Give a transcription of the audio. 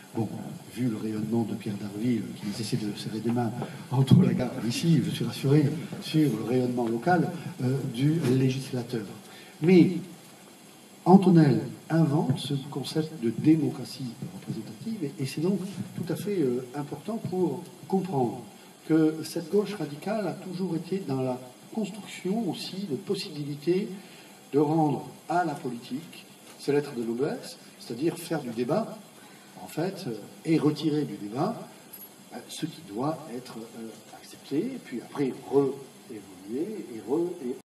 Bon, vu le rayonnement de Pierre d'Arville, qui ne cessait de serrer des mains entre la gare et ici, je suis rassuré sur le rayonnement local du législateur. Mais Antonel invente ce concept de démocratie représentative et c'est donc tout à fait important pour comprendre que cette gauche radicale a toujours été dans la construction aussi de possibilités de rendre à la politique ses lettres de noblesse, c'est-à-dire faire du débat, en fait, et retirer du débat ce qui doit être accepté, et puis après re-évoluer et